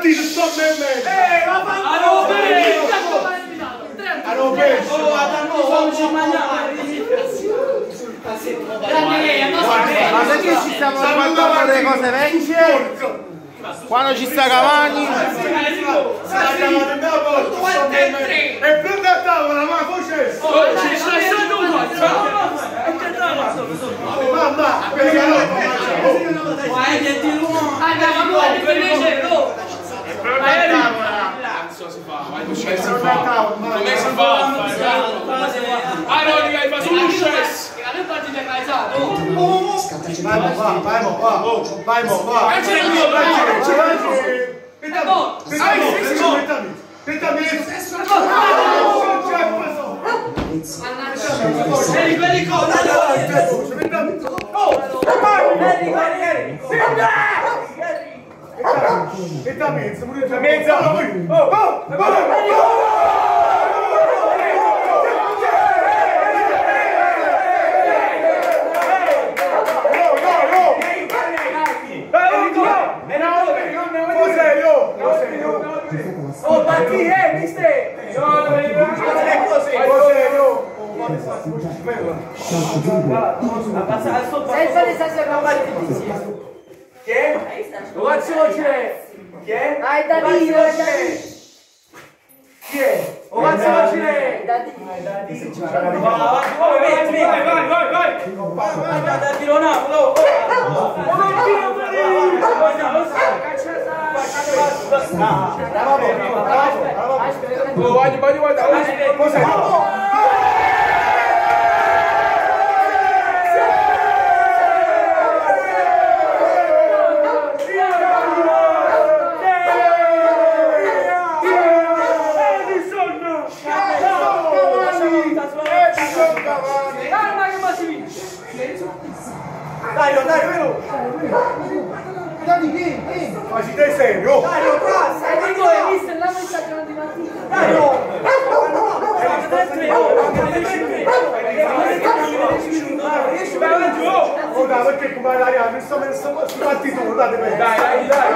partito, sto bene! Ma perché ci stiamo guardando delle cose vecchie? Quando ci sta Cavani? È pronta a tavola, ma cosa mamma, Come si fa? Allora, hai fatto un successo! Vai, Oh, ma chi è, mister? Chi è? Ovazione! Chi è? Hai da dire! Chi è? Ovazione! Da dire! Dario, vero? Ma ci sei serio? Dario, passa! Hai visto la messaggio di mattina? Dario! Oh, perché come l'aria, mi sto messo partito, date per. Dai.